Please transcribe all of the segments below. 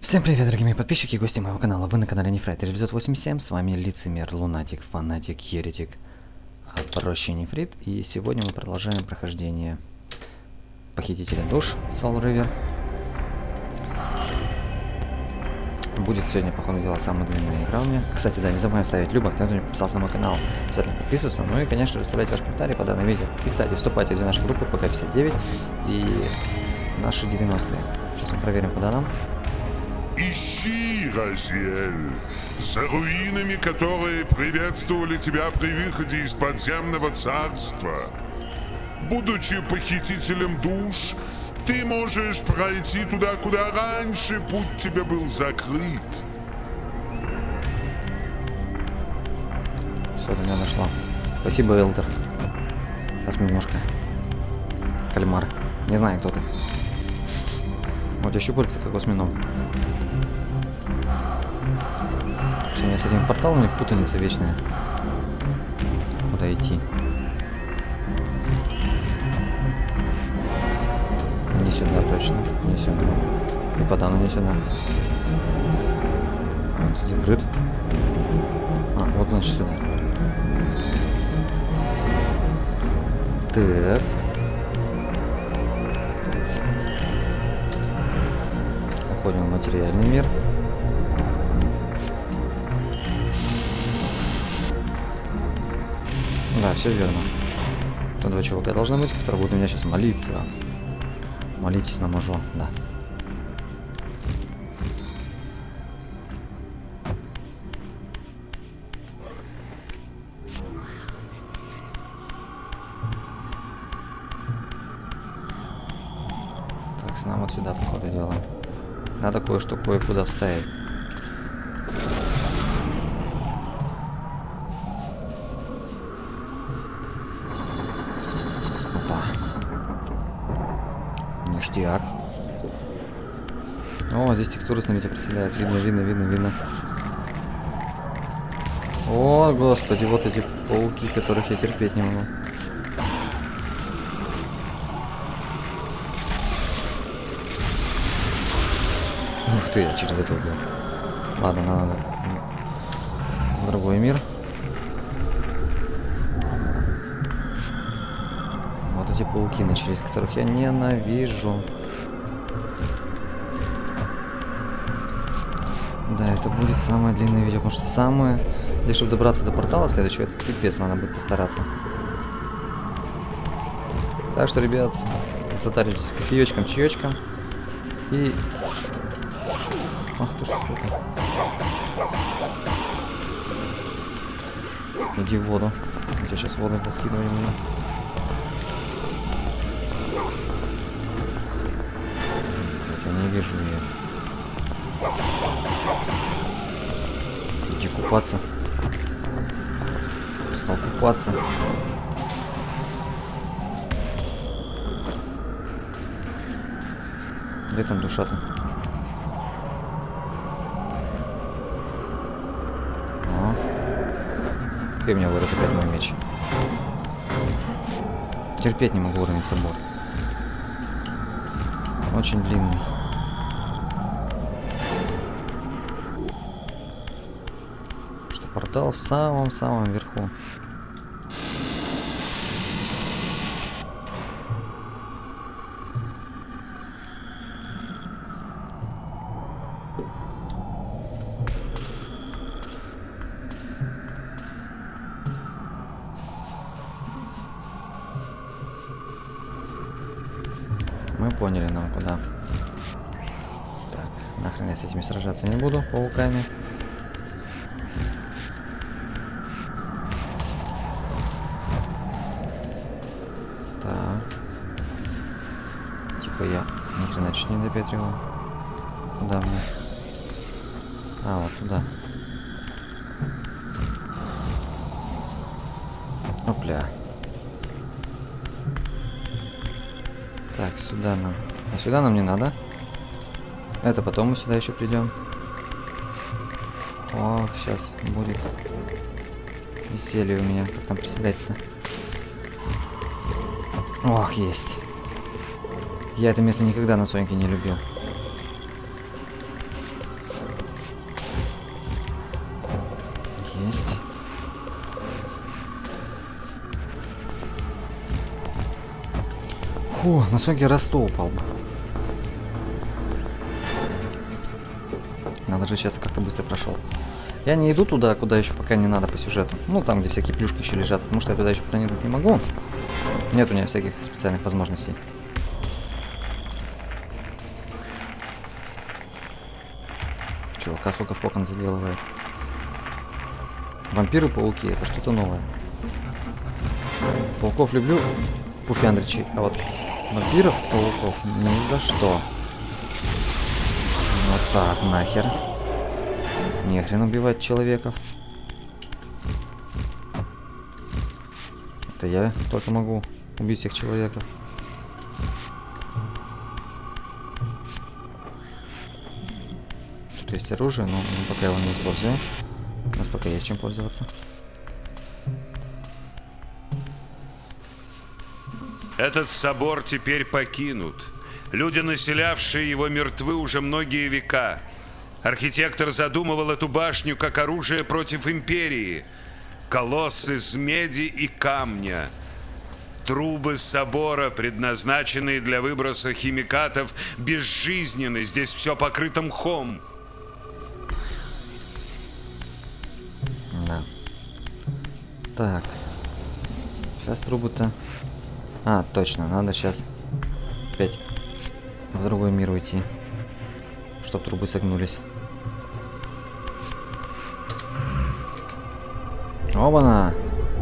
Всем привет, дорогие мои подписчики и гости моего канала. Вы на канале Нефрит, эпизод 87. С вами Лицемер, Лунатик, Фанатик, Еретик, а проще Нефрит. И сегодня мы продолжаем прохождение Похитителя душ Soul River. Будет сегодня, по ходу дела, самая длинная игра у меня. Кстати, да, не забываем ставить любок, кто не подписался на мой канал, обязательно подписываться. Ну и, конечно же, оставлять ваши комментарии по данному видео. И, кстати, вступайте в наши группы ПК-59 и наши 90-е. Сейчас мы проверим по данным. Ищи, Разиэль, за руинами, которые приветствовали тебя при выходе из подземного царства. Будучи похитителем душ, ты можешь пройти туда, куда раньше путь тебе был закрыт. Все, до меня дошло. Спасибо, Элдер. Сейчас мы немножко. Кальмар. Не знаю, кто ты. Вот еще щупальца, как осьминог. У меня с этими порталами путаница вечная. Куда идти? Не сюда точно. Не сюда. И подану не сюда. Вот, закрыт. А, вот значит сюда. Так. Уходим в материальный мир. Да, все верно. Тут два чувака должны быть, которые будут у меня сейчас молиться. Молитесь на мажо, да. Так, нам вот сюда, походу, дела. Надо кое-что кое-куда вставить. Ништяк. О, здесь текстуры, смотрите, проседают. Видно. О, господи, вот эти пауки, которых я терпеть не могу. Ух ты, я через это убил. Ладно, надо в другой мир. Вот эти пауки начались, которых я ненавижу. Да, это будет самое длинное видео, потому что самое... Для чтобы добраться до портала следующего, это пипец, надо будет постараться. Так что, ребят, затаривайтесь с кофеечком, чаечком. И... Ах ты ж, сука. Иди в воду. Я тебя сейчас воду раскидываю меня. Я не вижу ее. Иди купаться. Стал купаться. Где там душа-то? О. И у меня вырос опять мой меч. Терпеть не могу уровень собор. Очень длинный. Что портал в самом-самом верху. Мы поняли, нам куда. Так, нахрен я с этими сражаться не буду, пауками. Так. Типа я ни хрена чуть не допетривал. Куда мне? А, вот туда. Опля. Так, сюда нам. А сюда нам не надо. Это потом мы сюда еще придем. Ох, сейчас будет веселье у меня. Как там приседать-то? Ох, есть. Я это место никогда на Соньке не любил. Фу, на сроке раз 100 упал бы. Надо же сейчас как-то быстро прошел. Я не иду туда, куда еще пока не надо по сюжету. Ну, там, где всякие плюшки еще лежат. Потому что я туда еще проникнуть не могу. Нет у меня всяких специальных возможностей. Чувака сколько в кокон заделывает. Вампиры-пауки, это что-то новое. Пауков люблю, пуфяндричи, а вот вампиров-пауков ни за что. Вот так, нахер. Нехрен убивать человеков. Это я только могу убить всех человеков. Тут есть оружие, но пока его не использую. У нас пока есть чем пользоваться. Этот собор теперь покинут. Люди, населявшие его, мертвы уже многие века. Архитектор задумывал эту башню как оружие против империи. Колосс из меди и камня. Трубы собора, предназначенные для выброса химикатов, безжизненны. Здесь все покрыто мхом. Да. Так. Сейчас трубы-то... А, точно, надо сейчас опять в другой мир уйти, чтоб трубы согнулись. Оба-на!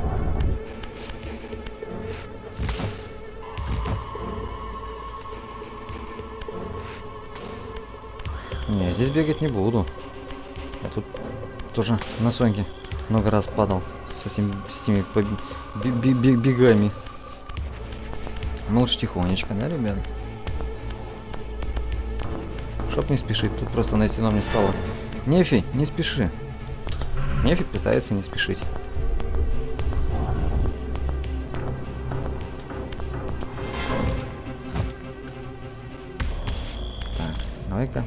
Не, здесь бегать не буду. Я тут тоже на соньке много раз падал с этими бегами. Ну лучше тихонечко, да, ребят? Чтоб не спешить, тут просто найти нам не стало. Нефи, не спеши. Нефи пытается не спешить. Так, давай-ка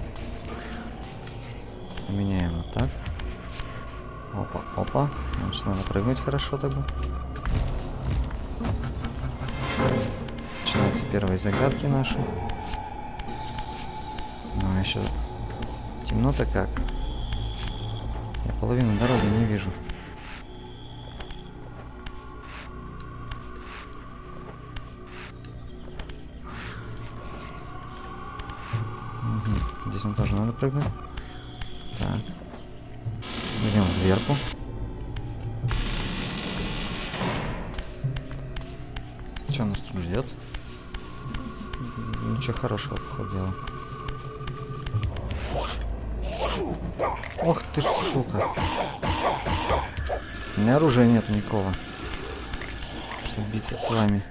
поменяем вот так. Опа, опа. Значит, надо прыгнуть хорошо тогда. Начинаются первые загадки наши. Ну, еще темно-то как. Я половину дороги не вижу. Угу. Здесь нам тоже надо прыгнуть. Так. Идем вверху. Что нас тут ждет? Ничего хорошего, походу дела. Ох ты ж, сука. У меня оружия нет никакого, чтобы биться с вами.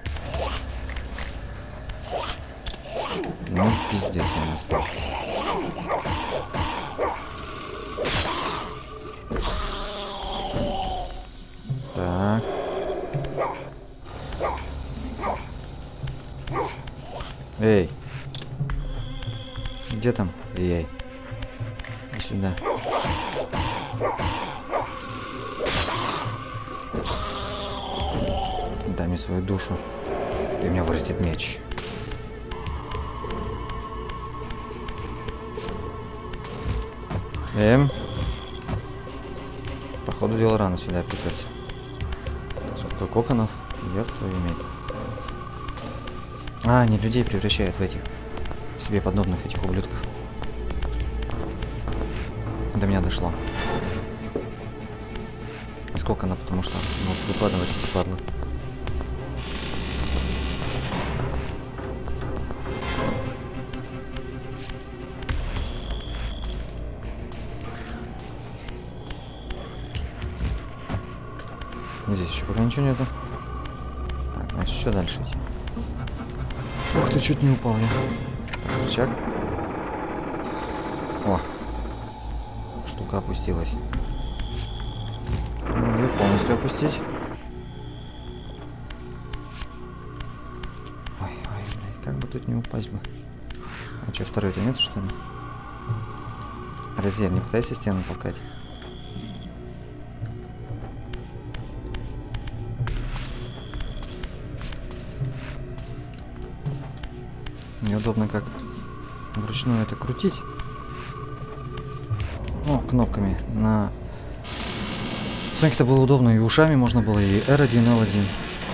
Ну, пиздец у нас так. Так. Эй. Где там? Эй. Иди сюда. Дай мне свою душу. И у меня вырастет меч. Походу дела рано сюда приперся. Сколько коконов? Ёб твою медь. А, они людей превращают в этих себе подобных этих ублюдков. До меня дошло. Сколько она, потому что могут выкладывать эти падлы. Здесь еще пока ничего нету. Так, значит, еще дальше идти. Ух ты, чуть не упал я. Так, рычаг. О! Штука опустилась. Ее полностью опустить. Ой, ой, блядь, как бы тут не упасть бы. А что, второй-то нет, что ли? Разель, не пытайся стену толкать. Неудобно как вручную это крутить. Ну, кнопками. На Сонике-то было удобно, и ушами можно было, и R1, L1.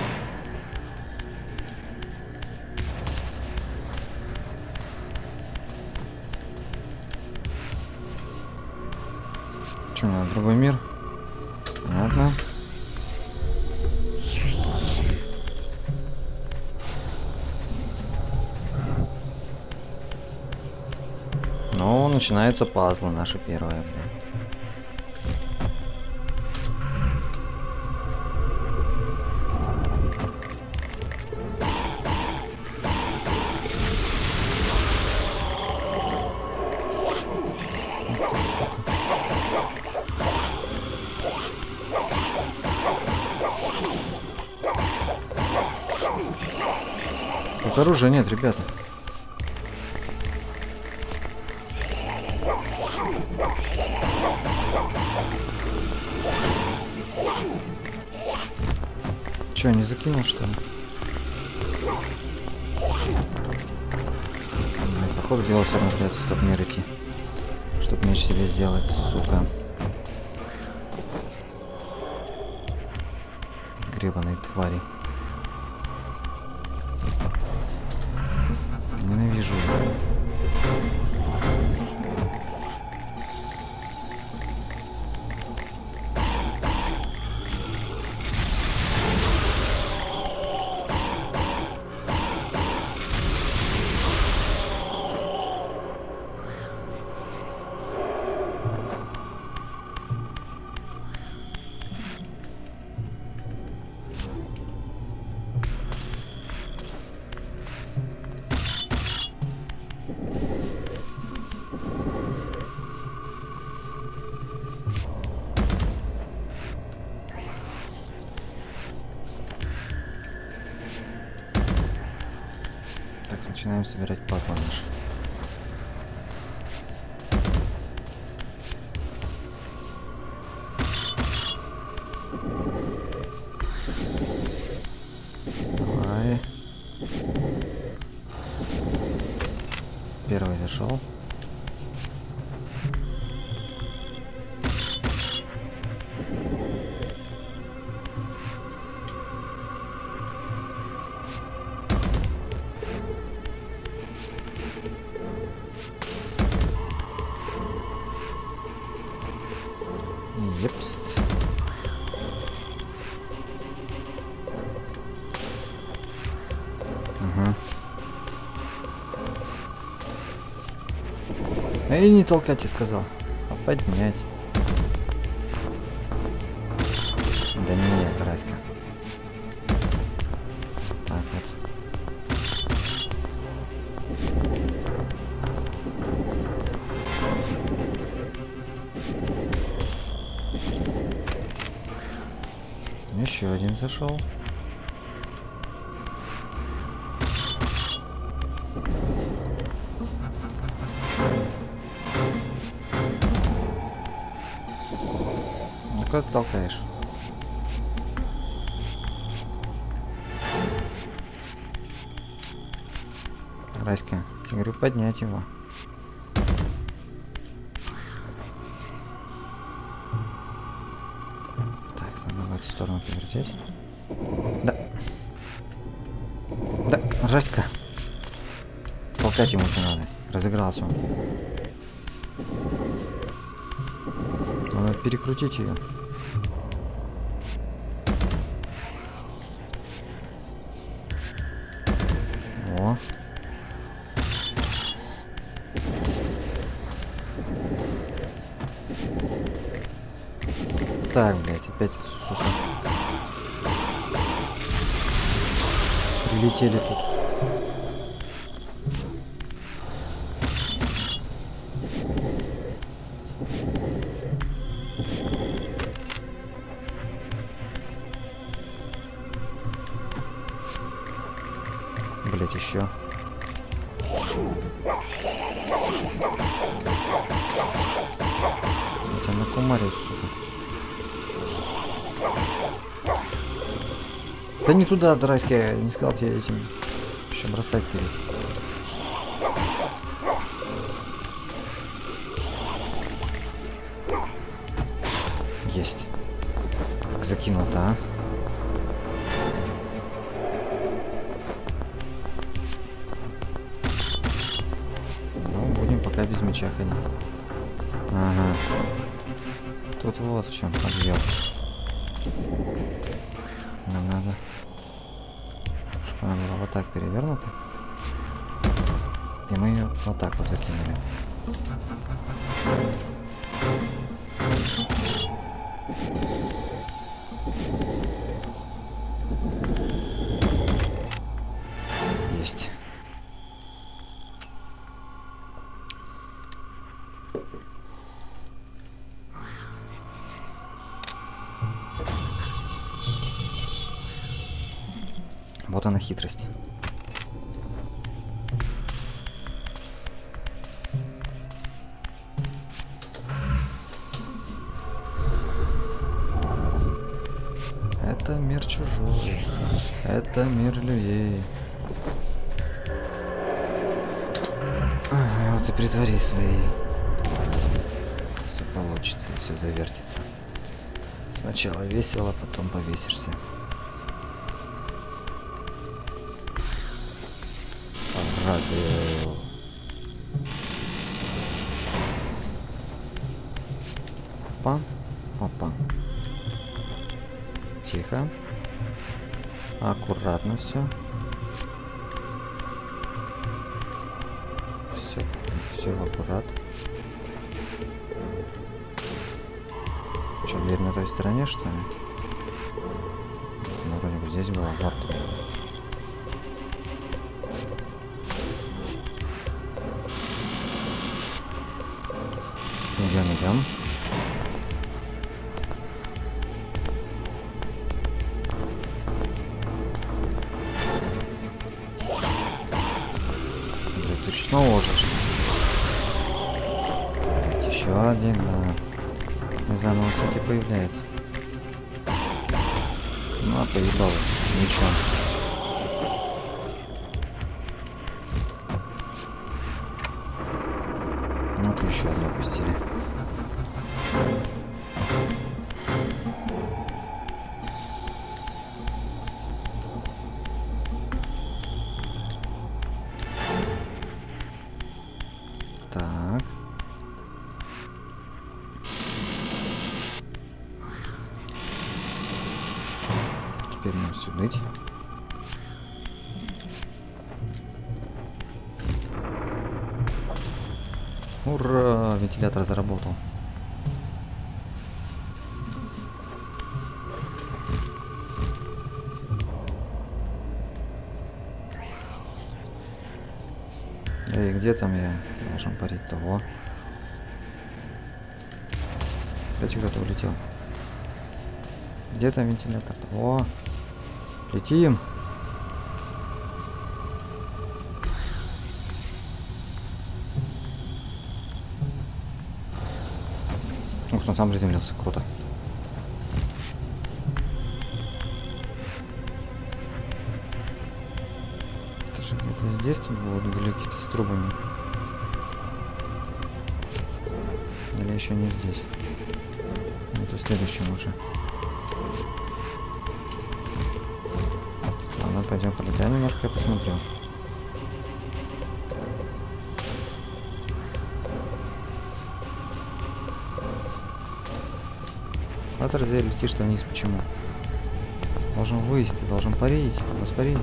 Что, надо другой мир? Понятно. Ну, начинается пазл наша первая. Тут оружия нет, ребята. Че, не закинул, что ли? Походу дело все равно придется в тот мир идти, чтобы меч себе сделать, сука. Гребаные твари. Ненавижу его. Начинаем собирать пазлы наши. Давай. Первый зашел. Епст. Ага. Эй, не толкать, я сказал. А поднять. Да нет, Раська. Так вот. Еще один зашел. Ну куда ты толкаешь? Раська, я говорю, поднять его. В эту сторону повертеть. Да. Да, Раська. Толкать ему не надо. Разыгрался он. Надо перекрутить ее. О. Так, блядь, опять, сука. Прилетели тут. Блять, еще. Я тебя накумарил, сука. Да не туда, Драйски, я не сказал тебе этим еще бросать перед. Есть. Как закинул-то, а? Ну, будем пока без меча ходить. Ага. Тут вот в чем подъел. Нам надо, чтобы она была вот так перевернута. И мы ее вот так вот закинули. Есть. Вот она хитрость. Это мир чужой. Это мир людей. Ага, вот и притвори свои. Все получится, все завертится. Сначала весело, потом повесишься. Разве... Опа, опа. Тихо. Аккуратно все. Все аккурат. Что, дверь на той стороне, что ли? Ну, вроде бы здесь была. Вот. Идем. Блин, ты что наложишь? Еще один, да. И заново все-таки появляется. Ну, а поебало. Ничего. Ну, вот еще одну пустили. Так. Теперь нам сюда идти. Ура! Вентилятор заработал. Эй, где там я должен парить того? Кстати, кто-то улетел. Где там вентилятор? О, летим. Ух, он сам приземлился, круто. Это же где-то здесь тут будут вылететь с трубами. Или еще не здесь. Это в следующем уже. Ладно, пойдем полетаем немножко, я посмотрю. Атор-зель, летишь что вниз, почему? Должен вылезти, должен парить, воспарить.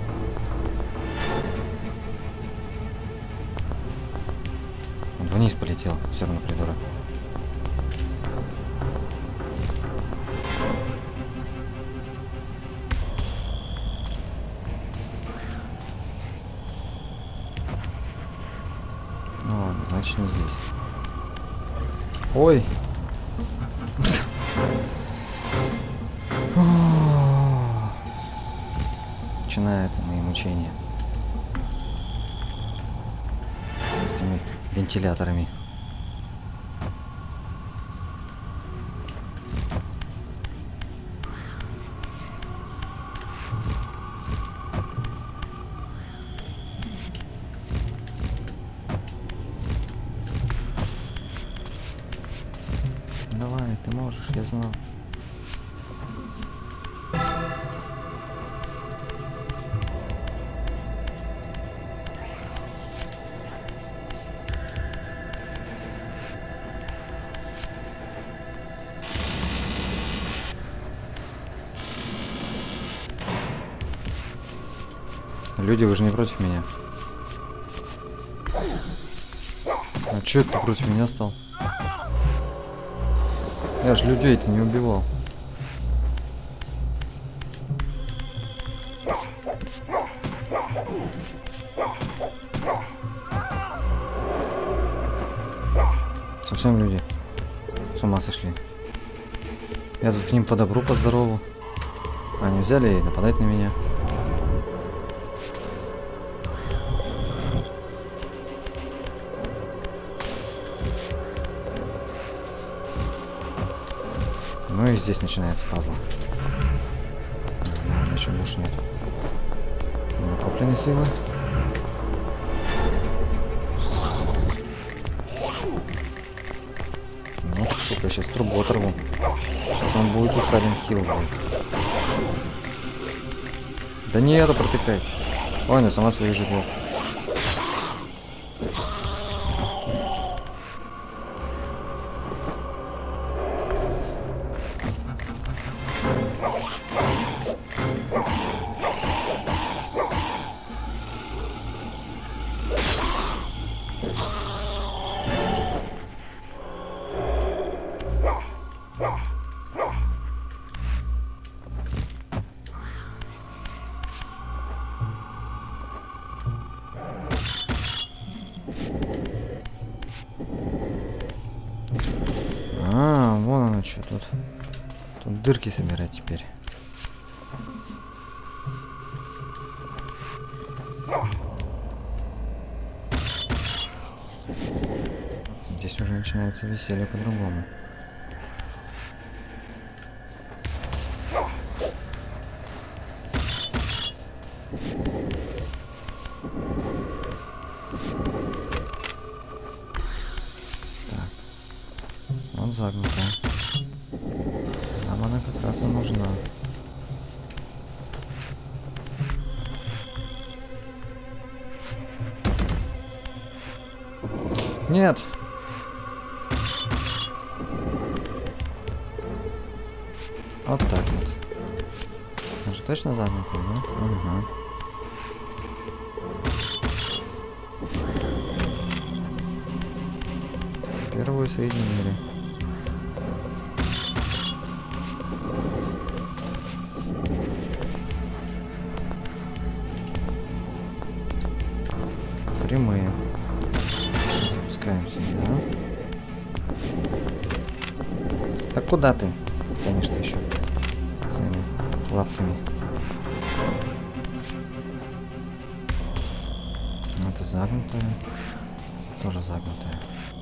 Он вниз полетел, все равно придурок. Ну ладно, значит не здесь. Ой! Начинаются мои мучения с этими вентиляторами. ты можешь, я знал. Люди, вы же не против меня. А чё ты против меня стал? Я ж людей-то не убивал. Совсем люди с ума сошли. Я тут к ним по добру, по здорову. Они взяли и нападать на меня. Ну и здесь начинается пазл. Еще больше нет. Накопленной силы. Ну, сука, сейчас трубу оторву. Сейчас он будет у Silent Hill. Да не это протыкать. Ой, она сама своих живет. Вон оно что тут. Тут дырки собирать теперь. Здесь уже начинается веселье по-другому. Загнутая. Нам она как раз и нужна. Нет. Вот так вот. Она же точно загнутая, да? Угу. Первую соединили. Прямые. Запускаемся, да? Так куда ты? Конечно, еще своими лапками. Это загнутая. Тоже загнутая.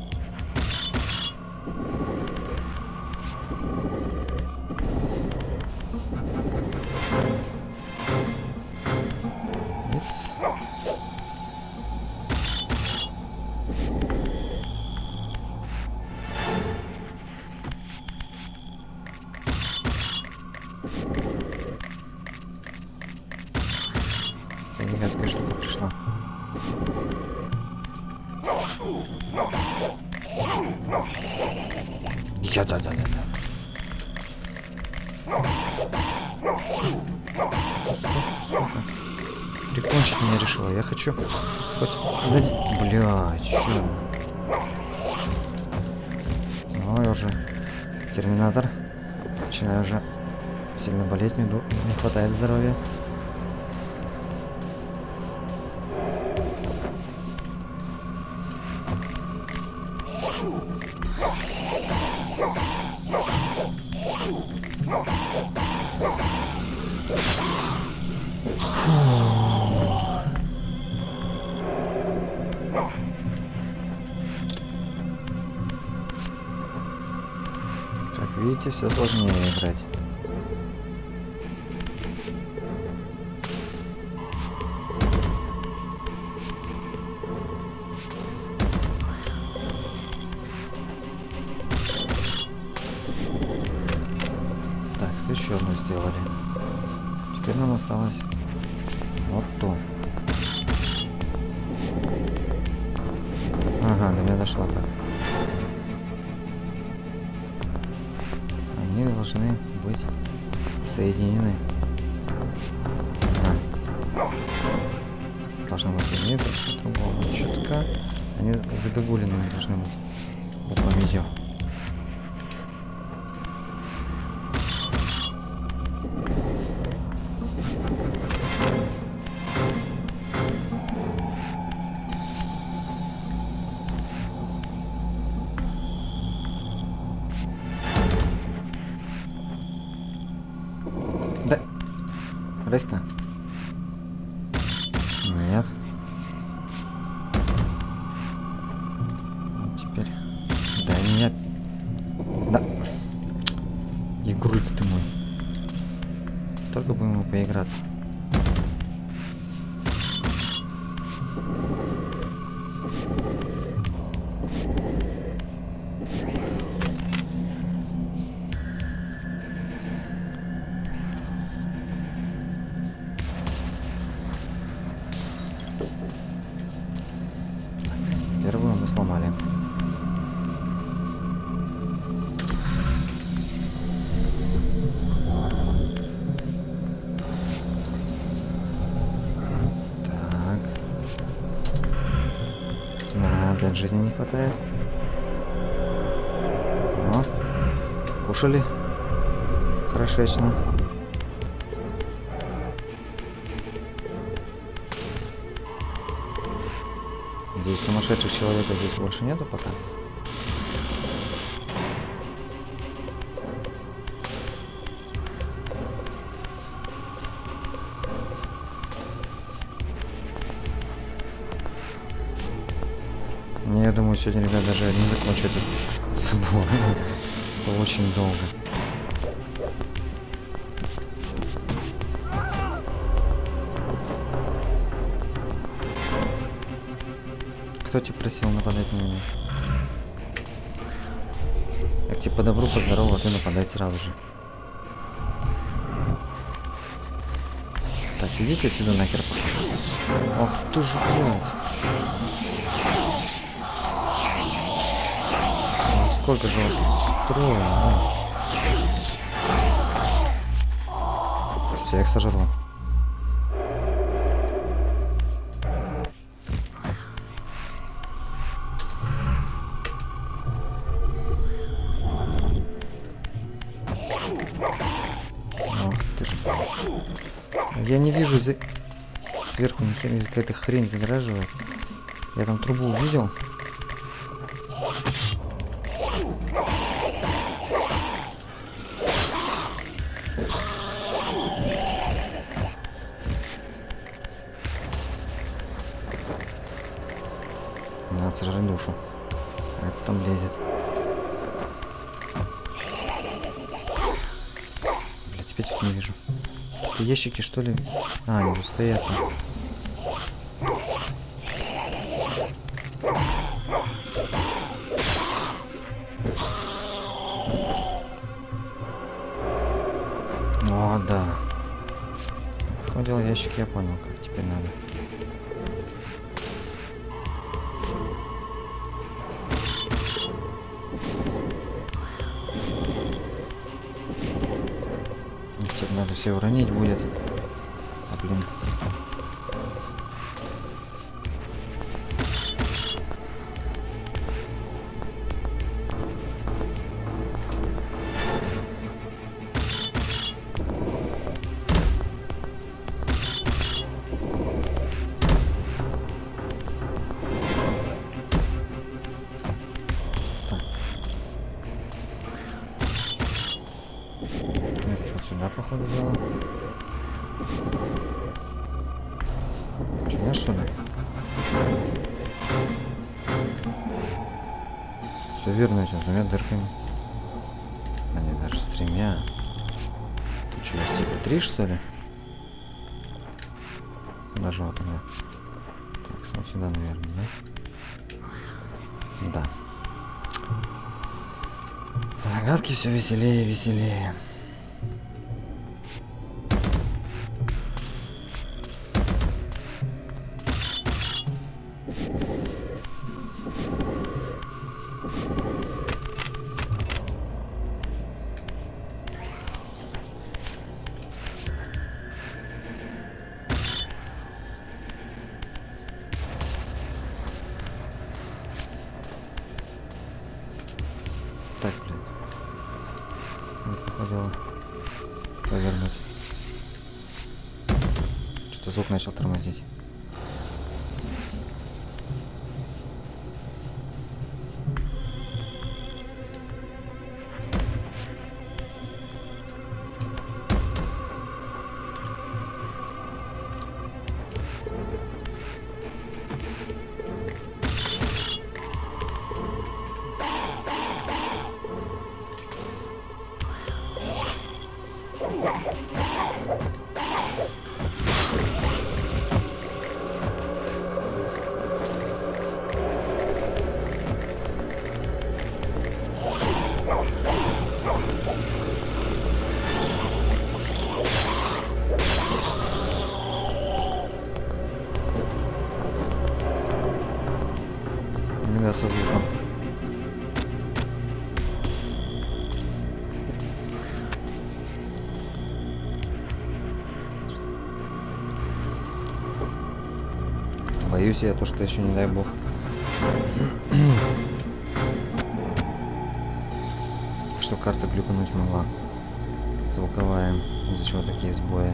Гигантская штука пришла. Да. Прикончить меня решила. Я хочу хоть... Блядь, чё? Ой, уже терминатор. Начинаю уже сильно болеть, не хватает здоровья. Как видите, все сложнее играть. еще одну сделали. Теперь нам осталось вот то. Ага, до меня дошла как. Они должны быть соединены. Должна быть соединена друг с другом. Чутка. Они загогулинами должны быть. Упомидё. Да. Раська. Нет. Теперь. Да нет. Да. Игрулька ты мой. Только будем ему поиграться. Первую мы сломали. Так. Опять жизни не хватает. О, кушали. Хорошечно. Здесь сумасшедших человека здесь больше нету пока. Я думаю, сегодня, ребят, даже не закончу этот собор. Это очень долго. Кто тебя просил нападать на меня? Я к тебе по добру, по здорову, а ты нападать сразу же. Так, идите отсюда нахер. Ах ты ж, блядь. Сколько же вас? Трое, да. Всех сожру. Я не вижу, сверху ни хрена какая-то хрень загораживает. Я там трубу увидел. Надо сожрать душу. А это там лезет. Блять, опять их не вижу. Это ящики, что ли? А, они тут стоят. О, да. Ходил ящики, я понял, как теперь надо. Теперь надо все уронить будет. А, блин. Сюда, походу, было. Сюда, что ли? Все верно, этим двумя дырками. Они даже с тремя. Тут что, есть типа 3, что ли? Даже вот она. Так, вот сюда, наверное, да? Да. Загадки все веселее и веселее. Так, блядь. Не походило повернуть. Что-то звук начал тормозить. Беда со звуком. Боюсь я то, что еще не дай бог. Что карта глюкануть могла. Звуковая. Из-за чего такие сбои.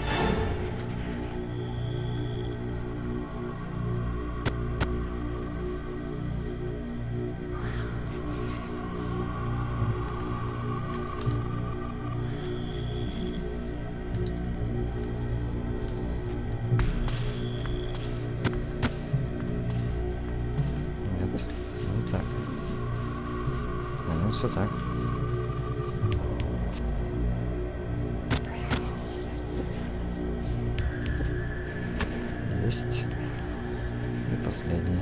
Все так. Есть. И последний.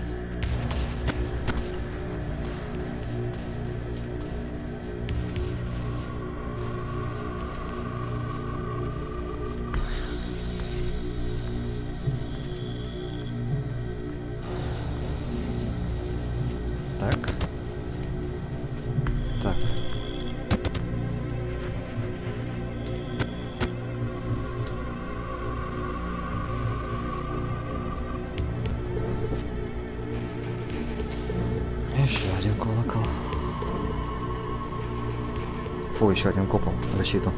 Так. Так. Еще один колокол. Фу, еще один купол в защиту.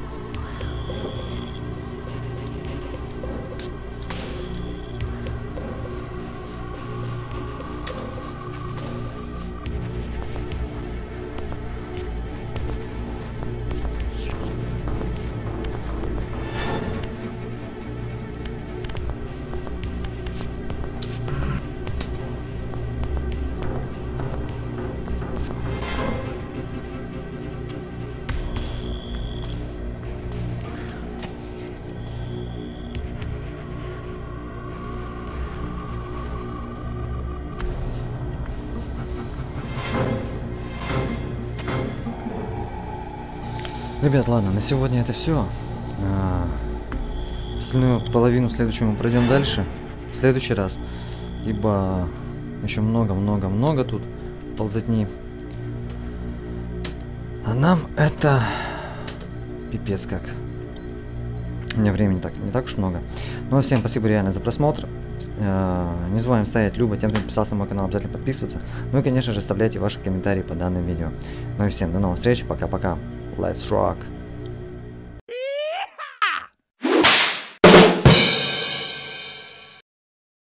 Ребят, ладно, на сегодня это все. Остальную половину следующую мы пройдем дальше, в следующий раз. Ибо еще много-много-много тут ползотни. А нам это пипец как. У меня времени так не так уж много. Ну, всем спасибо реально за просмотр. Не забываем ставить любо, тем, кто подписался на мой канал, обязательно подписываться. Ну и, конечно же, оставляйте ваши комментарии по данному видео. Ну и всем до новых встреч, пока-пока. Let's rock!